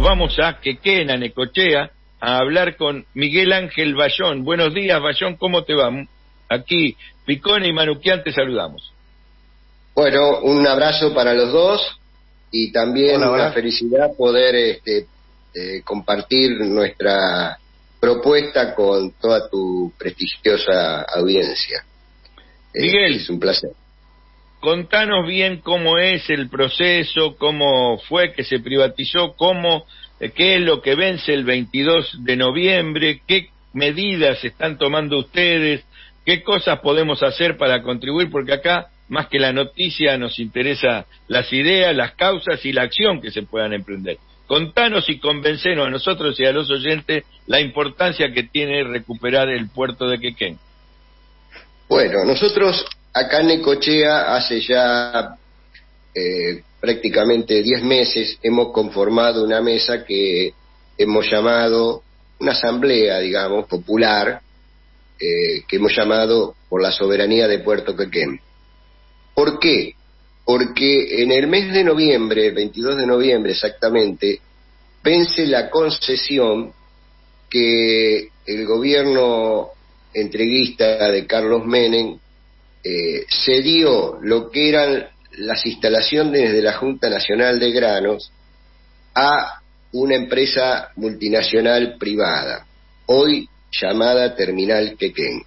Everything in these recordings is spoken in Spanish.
vamos a Quequén, a Necochea, a hablar con Miguel Ángel Bayón. Buenos días, Bayón, ¿cómo te va? Aquí, Picone y Manuquian, te saludamos. Bueno, un abrazo para los dos y también una felicidad poder compartir nuestra propuesta con toda tu prestigiosa audiencia. Miguel, es un placer. Contanos bien cómo es el proceso, cómo fue que se privatizó, qué es lo que vence el 22 de noviembre, qué medidas están tomando ustedes, qué cosas podemos hacer para contribuir, porque acá, más que la noticia, nos interesa las ideas, las causas y la acción que se puedan emprender. Contanos y convencenos a nosotros y a los oyentes la importancia que tiene recuperar el puerto de Quequén. Bueno, nosotros acá en Necochea hace ya prácticamente 10 meses hemos conformado una mesa que hemos llamado, una asamblea, digamos, popular, que hemos llamado por la soberanía de Puerto Quequén. ¿Por qué? Porque en el mes de noviembre, el 22 de noviembre exactamente, vence la concesión que el gobierno entreguista de Carlos Menem cedió lo que eran las instalaciones de la Junta Nacional de Granos a una empresa multinacional privada, hoy llamada Terminal Quequén.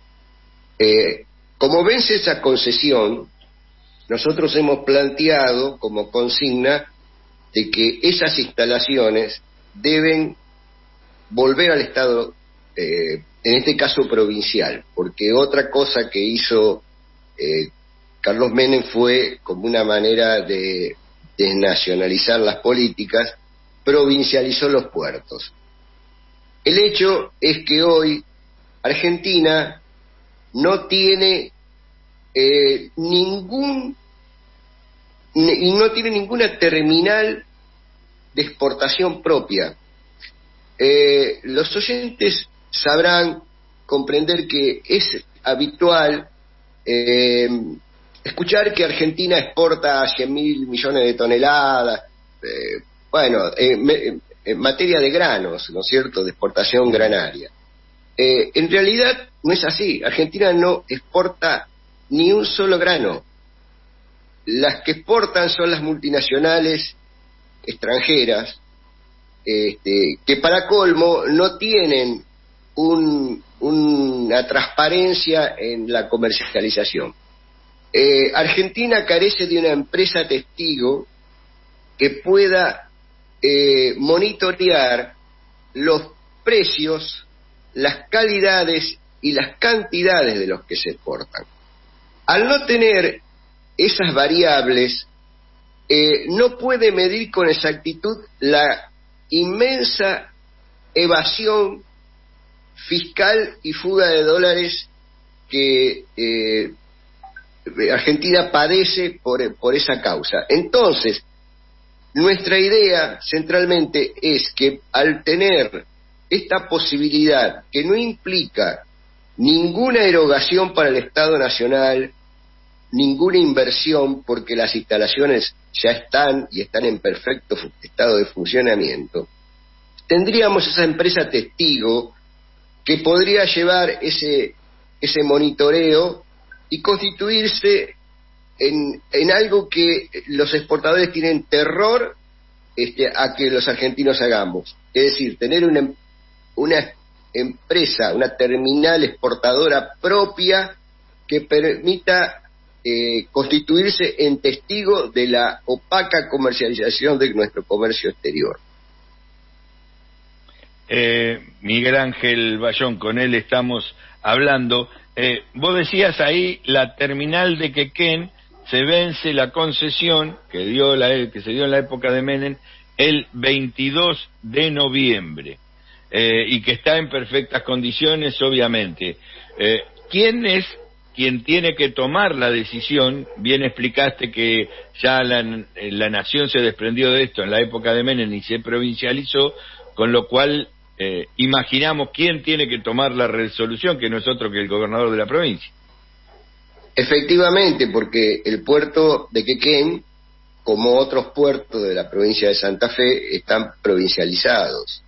Como vence esa concesión, nosotros hemos planteado como consigna de que esas instalaciones deben volver al Estado, en este caso provincial, porque otra cosa que hizo Carlos Menem fue, como una manera de desnacionalizar las políticas, provincializó los puertos. El hecho es que hoy Argentina no tiene ninguna terminal de exportación propia. Los oyentes sabrán comprender que es habitual escuchar que Argentina exporta 100.000 millones de toneladas, en materia de granos, ¿no es cierto?, de exportación granaria. En realidad no es así. Argentina no exporta ni un solo grano. Las que exportan son las multinacionales extranjeras, que para colmo no tienen una transparencia en la comercialización. Argentina carece de una empresa testigo que pueda monitorear los precios, las calidades y las cantidades de los que se exportan. Al no tener esas variables, no puede medir con exactitud la inmensa evasión fiscal y fuga de dólares que Argentina padece por esa causa. Entonces, nuestra idea centralmente es que al tener esta posibilidad que no implica ninguna erogación para el Estado Nacional, ninguna inversión, porque las instalaciones ya están en perfecto estado de funcionamiento, tendríamos esa empresa testigo que podría llevar ese monitoreo y constituirse en algo que los exportadores tienen terror a que los argentinos hagamos, es decir, tener una empresa, una terminal exportadora propia que permita constituirse en testigo de la opaca comercialización de nuestro comercio exterior. Miguel Ángel Bayón, con él estamos hablando. Vos decías ahí, la terminal de Quequén se vence la concesión que se dio en la época de Menem el 22 de noviembre y que está en perfectas condiciones, obviamente. ¿Quién es quien tiene que tomar la decisión? Bien explicaste que ya la nación se desprendió de esto en la época de Menem y se provincializó, con lo cual imaginamos quién tiene que tomar la resolución, que no es otro que el gobernador de la provincia. Efectivamente, porque el puerto de Quequén como otros puertos de la provincia de Santa Fe, están provincializados.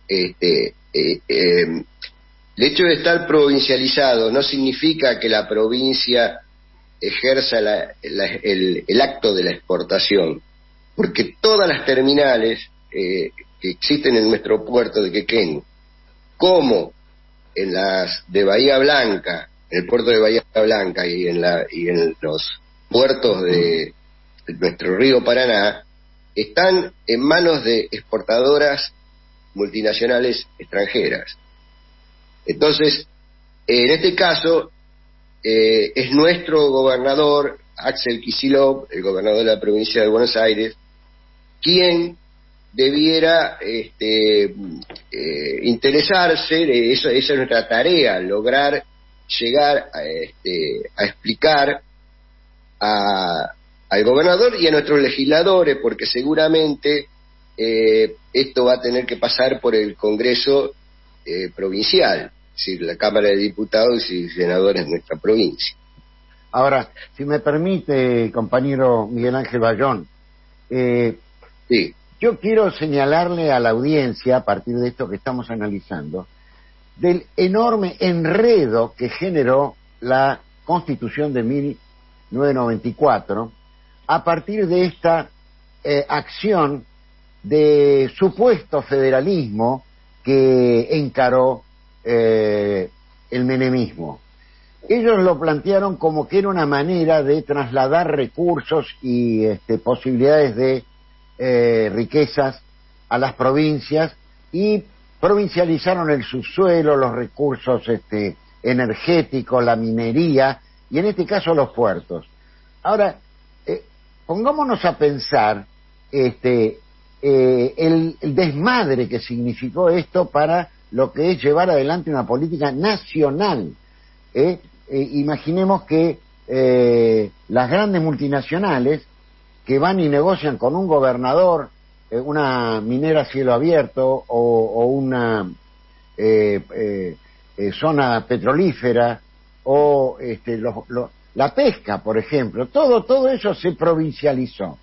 El hecho de estar provincializado no significa que la provincia ejerza el acto de la exportación, porque todas las terminales que existen en nuestro puerto de Quequén, como en las de Bahía Blanca, en el puerto de Bahía Blanca y en los puertos de nuestro río Paraná, están en manos de exportadoras multinacionales extranjeras. Entonces, en este caso, es nuestro gobernador, Axel Kicillof, el gobernador de la provincia de Buenos Aires, quien debiera interesarse, esa es nuestra tarea, lograr llegar a explicar al gobernador y a nuestros legisladores, porque seguramente esto va a tener que pasar por el Congreso provincial, es decir, la Cámara de Diputados y senadores de nuestra provincia. Ahora, si me permite, compañero Miguel Ángel Bayón, sí. Yo quiero señalarle a la audiencia, a partir de esto que estamos analizando, del enorme enredo que generó la Constitución de 1994 a partir de esta acción de supuesto federalismo que encaró el menemismo. Ellos lo plantearon como que era una manera de trasladar recursos y posibilidades de riquezas a las provincias, y provincializaron el subsuelo, los recursos energéticos, la minería y en este caso los puertos. Ahora, pongámonos a pensar el desmadre que significó esto para lo que es llevar adelante una política nacional. Imaginemos que las grandes multinacionales que van y negocian con un gobernador una minera a cielo abierto o una zona petrolífera o la pesca, por ejemplo, todo eso se provincializó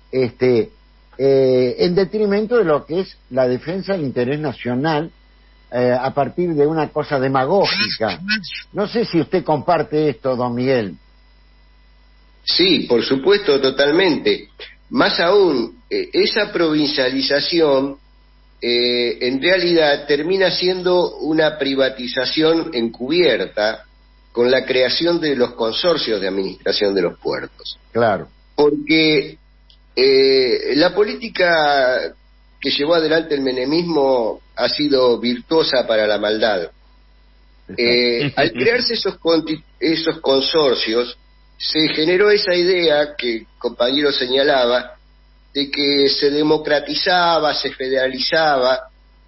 en detrimento de lo que es la defensa del interés nacional a partir de una cosa demagógica. No sé si usted comparte esto, don Miguel. Sí, por supuesto, totalmente. Más aún, esa provincialización en realidad termina siendo una privatización encubierta con la creación de los consorcios de administración de los puertos. Claro. Porque la política que llevó adelante el menemismo ha sido virtuosa para la maldad. Al crearse esos consorcios, se generó esa idea que el compañero señalaba, de que se democratizaba, se federalizaba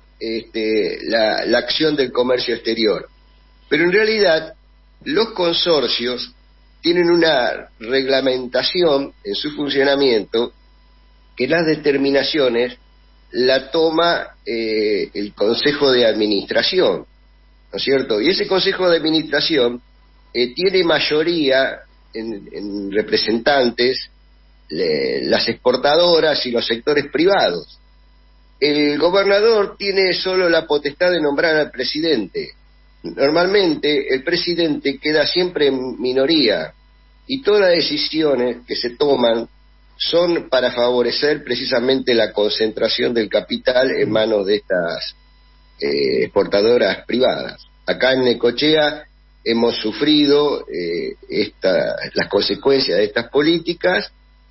la acción del comercio exterior. Pero en realidad, los consorcios tienen una reglamentación en su funcionamiento que las determinaciones la toma el Consejo de Administración, ¿no es cierto? Y ese Consejo de Administración tiene mayoría en representantes las exportadoras y los sectores privados. El gobernador tiene solo la potestad de nombrar al presidente. Normalmente el presidente queda siempre en minoría y todas las decisiones que se toman son para favorecer precisamente la concentración del capital en manos de estas exportadoras privadas. Acá en Necochea hemos sufrido las consecuencias de estas políticas.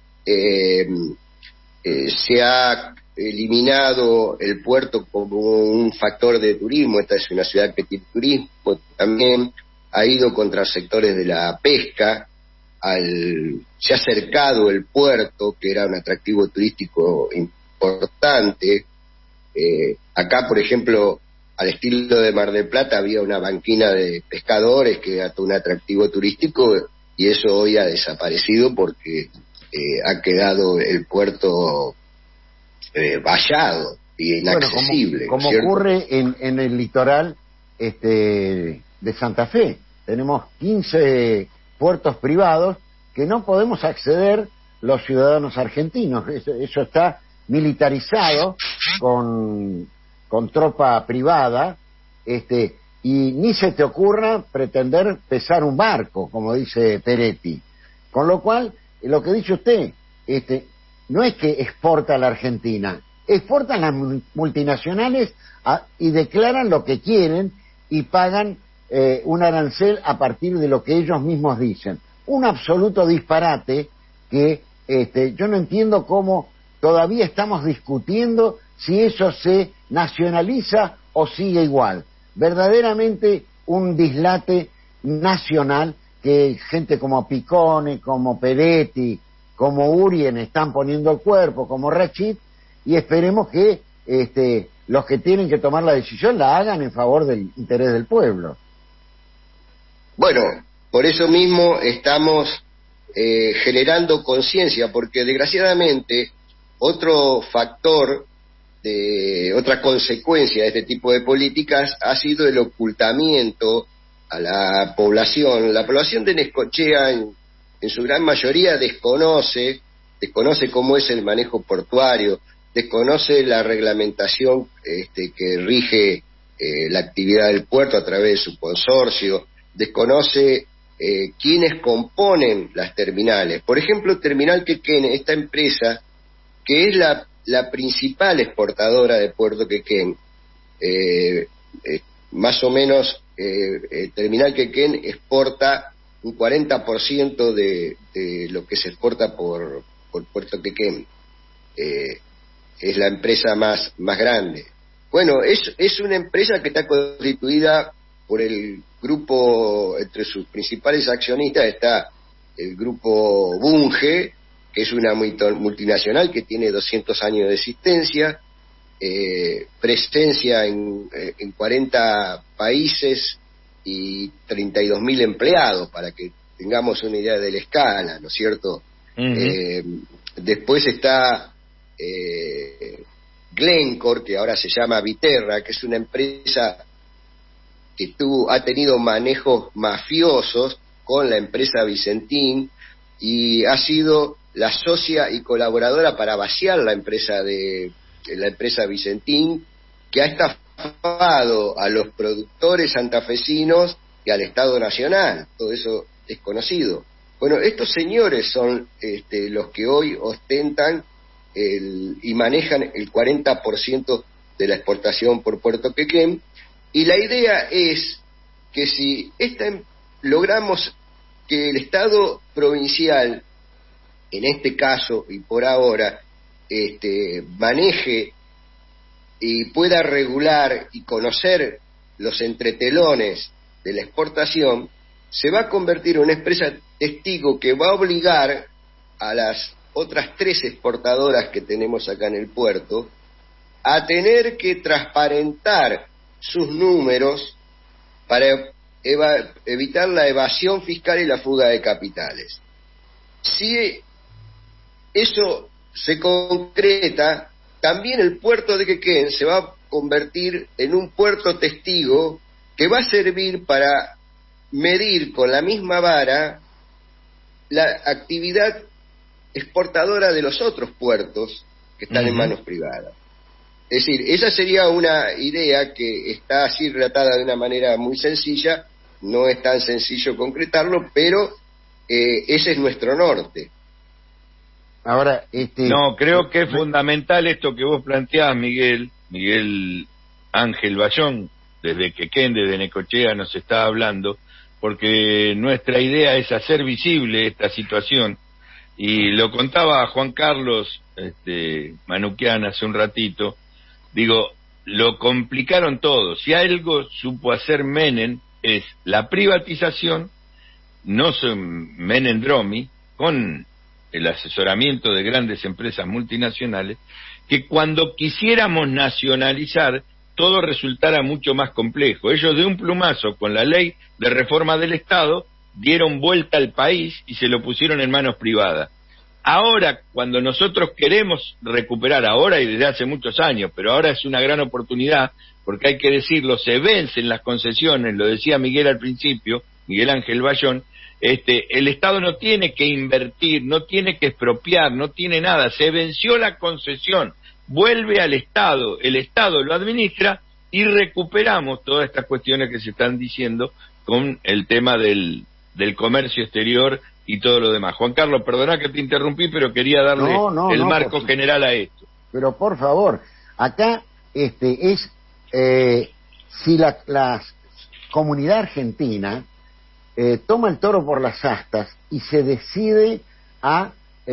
Se ha eliminado el puerto como un factor de turismo. Esta es una ciudad que tiene turismo. También ha ido contra sectores de la pesca. Se ha cercado el puerto, que era un atractivo turístico importante. Acá, por ejemplo, al estilo de Mar del Plata, había una banquina de pescadores que era un atractivo turístico, y eso hoy ha desaparecido porque ha quedado el puerto vallado y inaccesible. Bueno, como ocurre en el litoral de Santa Fe. Tenemos 15 puertos privados que no podemos acceder los ciudadanos argentinos. Eso está militarizado con tropa privada, y ni se te ocurra pretender pesar un barco, como dice Peretti. Con lo cual, lo que dice usted, no es que exporta la Argentina, exportan las multinacionales y declaran lo que quieren y pagan un arancel a partir de lo que ellos mismos dicen. Un absoluto disparate que yo no entiendo cómo todavía estamos discutiendo si eso se nacionaliza o sigue igual. Verdaderamente un dislate nacional que gente como Picone, como Peretti, como Urien están poniendo el cuerpo, como Rachid, y esperemos que los que tienen que tomar la decisión la hagan en favor del interés del pueblo. Bueno, por eso mismo estamos generando conciencia, porque desgraciadamente otro factor, otra consecuencia de este tipo de políticas ha sido el ocultamiento a la población. La población de Necochea en su gran mayoría desconoce cómo es el manejo portuario, desconoce la reglamentación que rige la actividad del puerto a través de su consorcio, desconoce quiénes componen las terminales. Por ejemplo, Terminal Quequén, esta empresa que es la principal exportadora de Puerto Quequén, más o menos Terminal Quequén exporta un 40% de lo que se exporta por Puerto Quequén. Es la empresa más grande. Bueno, es una empresa que está constituida por el grupo, entre sus principales accionistas está el grupo Bunge, que es una multinacional que tiene 200 años de existencia, presencia en 40 países y 32.000 empleados, para que tengamos una idea de la escala, ¿no es cierto? Uh-huh. Después está Glencore, que ahora se llama Viterra, que es una empresa que ha tenido manejos mafiosos con la empresa Vicentín y ha sido la socia y colaboradora para vaciar la empresa Vicentín, que ha estafado a los productores santafesinos y al Estado Nacional. Todo eso es conocido. Bueno, estos señores son los que hoy ostentan y manejan el 40% de la exportación por Puerto Quequén, y la idea es que si logramos que el Estado provincial, en este caso y por ahora, maneje y pueda regular y conocer los entretelones de la exportación, se va a convertir en una empresa testigo que va a obligar a las otras 3 exportadoras que tenemos acá en el puerto a tener que transparentar sus números para evitar la evasión fiscal y la fuga de capitales. Si eso se concreta, también el puerto de Quequén se va a convertir en un puerto testigo que va a servir para medir con la misma vara la actividad exportadora de los otros puertos que están en manos privadas. Es decir, esa sería una idea que está así relatada de una manera muy sencilla, no es tan sencillo concretarlo, pero ese es nuestro norte. Ahora, No, creo que es fundamental esto que vos planteás, Miguel Ángel Bayón, desde Quequén, desde Necochea nos está hablando, porque nuestra idea es hacer visible esta situación, y lo contaba Juan Carlos Manuquian hace un ratito. Digo, lo complicaron todo. Si algo supo hacer Menem es la privatización, no son Menem Dromi, con el asesoramiento de grandes empresas multinacionales, que cuando quisiéramos nacionalizar todo resultara mucho más complejo. Ellos de un plumazo, con la ley de reforma del Estado, dieron vuelta al país y se lo pusieron en manos privadas. Ahora, cuando nosotros queremos recuperar, ahora y desde hace muchos años, pero ahora es una gran oportunidad, porque hay que decirlo, se vencen las concesiones, lo decía Miguel al principio, Miguel Ángel Bayón, el Estado no tiene que invertir, no tiene que expropiar, no tiene nada, se venció la concesión, vuelve al Estado, el Estado lo administra y recuperamos todas estas cuestiones que se están diciendo con el tema del comercio exterior y todo lo demás. Juan Carlos, perdona que te interrumpí, pero quería darle el marco general a esto. Pero por favor, acá si la comunidad argentina toma el toro por las astas y se decide a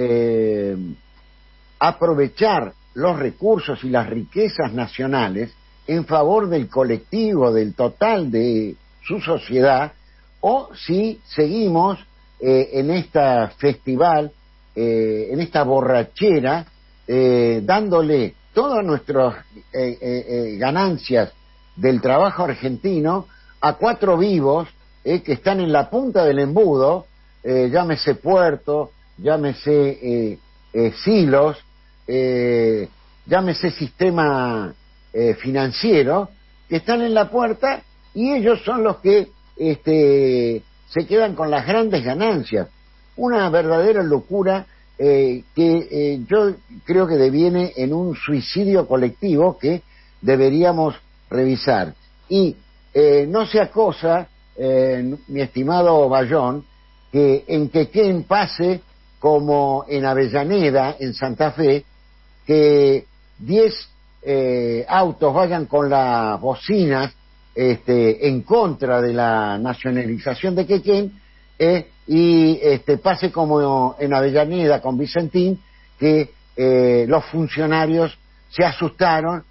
aprovechar los recursos y las riquezas nacionales en favor del colectivo, del total de su sociedad, o si seguimos en esta festival, en esta borrachera, dándole todas nuestras ganancias del trabajo argentino a cuatro vivos que están en la punta del embudo, llámese puerto, llámese silos, llámese sistema financiero, que están en la puerta y ellos son los que se quedan con las grandes ganancias. Una verdadera locura que yo creo que deviene en un suicidio colectivo que deberíamos revisar. Y no sea cosa, mi estimado Bayón, que en Quequén pase como en Avellaneda, en Santa Fe, que 10 autos vayan con las bocinas en contra de la nacionalización de Quequén, y pase como en Avellaneda con Vicentín, que los funcionarios se asustaron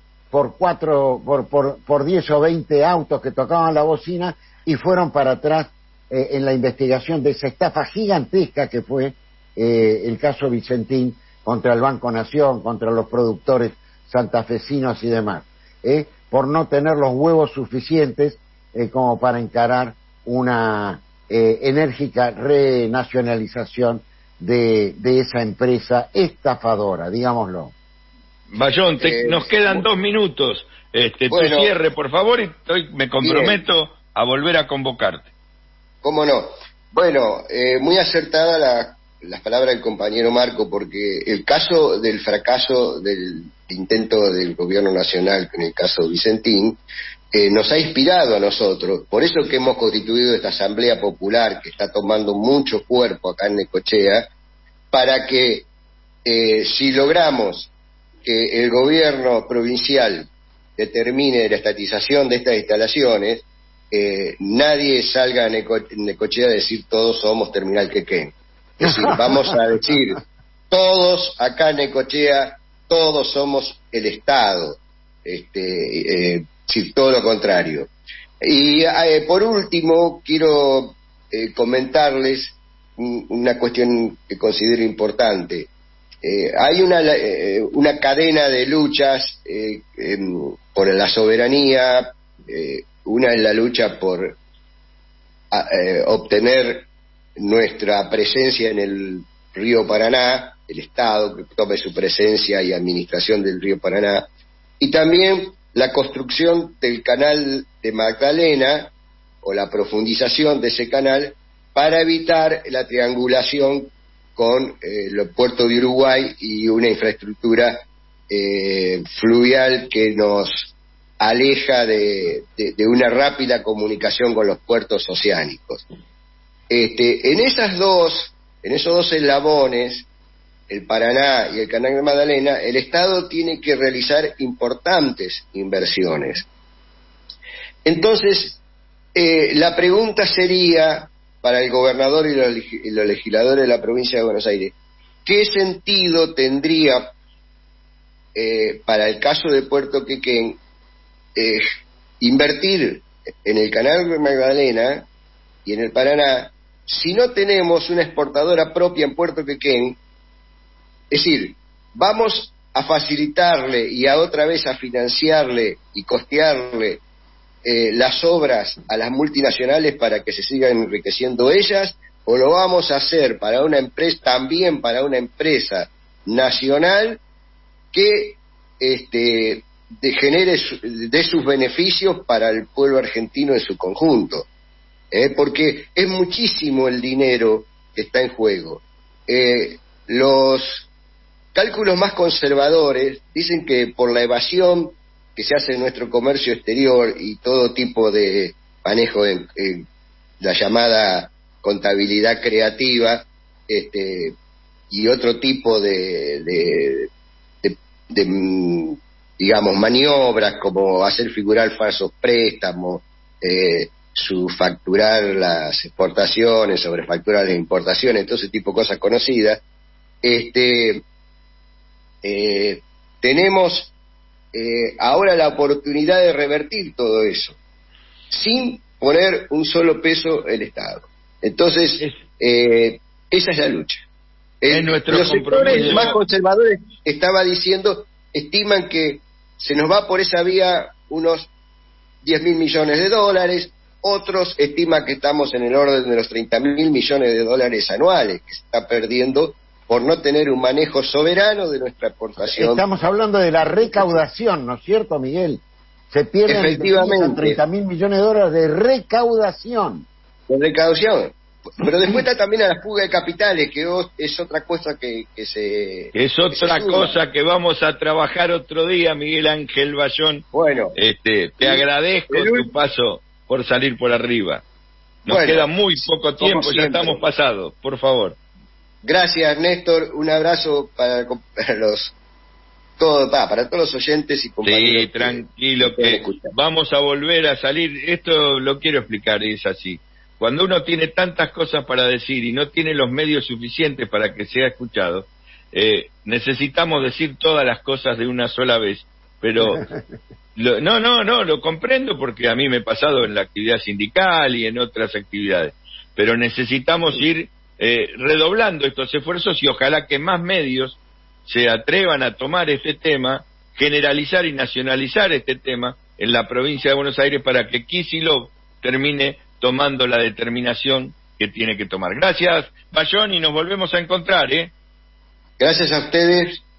por 10 o 20 autos que tocaban la bocina y fueron para atrás en la investigación de esa estafa gigantesca que fue el caso Vicentín contra el Banco Nación, contra los productores santafesinos y demás, por no tener los huevos suficientes como para encarar una enérgica renacionalización de esa empresa estafadora, digámoslo. Bayón, nos quedan 2 minutos. Bueno, tu cierre, por favor, y me comprometo a volver a convocarte. ¿Cómo no? Bueno, muy acertada las palabras del compañero Marco, porque el caso del fracaso del intento del gobierno nacional, en el caso Vicentín, nos ha inspirado a nosotros. Por eso que hemos constituido esta Asamblea Popular, que está tomando mucho cuerpo acá en Necochea, para que si logramos que el gobierno provincial determine la estatización de estas instalaciones, nadie salga en Necochea a decir todos somos Terminal Quequén. Es decir, vamos a decir todos acá en Necochea, todos somos el Estado, sí, todo lo contrario. Y por último quiero comentarles una cuestión que considero importante. Hay una cadena de luchas por la soberanía. Una es la lucha por obtener nuestra presencia en el río Paraná, el Estado que tome su presencia y administración del río Paraná, y también la construcción del canal de Magdalena o la profundización de ese canal para evitar la triangulación con el puerto de Uruguay y una infraestructura fluvial que nos aleja de una rápida comunicación con los puertos oceánicos. En esos dos eslabones, el Paraná y el Canal de Magdalena, el Estado tiene que realizar importantes inversiones. Entonces, la pregunta sería para el gobernador y los legisladores de la provincia de Buenos Aires, ¿qué sentido tendría para el caso de Puerto Quequén invertir en el Canal de Magdalena y en el Paraná si no tenemos una exportadora propia en Puerto Quequén? Es decir, vamos a facilitarle y a otra vez a financiarle y costearle las obras a las multinacionales para que se sigan enriqueciendo ellas, o lo vamos a hacer para una empresa, también para una empresa nacional que genere de sus beneficios para el pueblo argentino en su conjunto. porque es muchísimo el dinero que está en juego. Los cálculos más conservadores dicen que por la evasión que se hace en nuestro comercio exterior y todo tipo de manejo en la llamada contabilidad creativa, y otro tipo de digamos, maniobras como hacer figurar falsos préstamos, subfacturar las exportaciones, sobrefacturar las importaciones, todo ese tipo de cosas conocidas. Tenemos ahora la oportunidad de revertir todo eso, sin poner un solo peso el Estado. Entonces, esa es la lucha. Los sectores más conservadores, estaba diciendo, estiman que se nos va por esa vía unos 10.000 millones de dólares, otros estiman que estamos en el orden de los 30.000 millones de dólares anuales, que se está perdiendo por no tener un manejo soberano de nuestra exportación. Estamos hablando de la recaudación, ¿no es cierto, Miguel? Se pierden efectivamente 30.000 millones de dólares de recaudación. De recaudación. Pero después está también a la fuga de capitales, que es otra cosa que se... Es otra cosa que vamos a trabajar otro día, Miguel Ángel Bayón. Bueno. Te agradezco tu paso por salir por arriba. Nos queda muy poco tiempo, ya estamos pasados, por favor. Gracias, Néstor. Un abrazo para todos los oyentes y compañeros. Sí, tranquilo, que vamos a volver a salir. Esto lo quiero explicar, es así. Cuando uno tiene tantas cosas para decir y no tiene los medios suficientes para que sea escuchado, necesitamos decir todas las cosas de una sola vez. Pero lo comprendo, porque a mí me he pasado en la actividad sindical y en otras actividades. Pero necesitamos ir redoblando estos esfuerzos, y ojalá que más medios se atrevan a tomar este tema, generalizar y nacionalizar este tema en la provincia de Buenos Aires, para que Kicillof termine tomando la determinación que tiene que tomar. Gracias, Bayón, y nos volvemos a encontrar, Gracias a ustedes.